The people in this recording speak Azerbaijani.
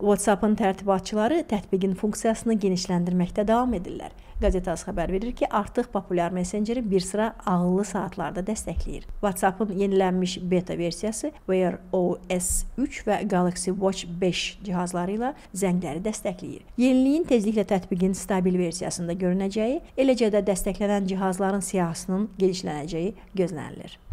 WhatsApp-ın tərtibatçıları tətbiqin funksiyasını genişləndirməkdə davam edirlər. Qazeta.az xəbər verir ki, artıq populyar messenjeri bir sıra ağıllı saatlarda dəstəkləyir. WhatsApp-ın yenilənmiş beta versiyası Wear OS 3 və Galaxy Watch 5 cihazları ilə zəngləri dəstəkləyir. Yeniliyin tezliklə tətbiqin stabil versiyasında görünəcəyi, eləcə də dəstəklənən cihazların siyahısının genişlənəcəyi gözlənilir.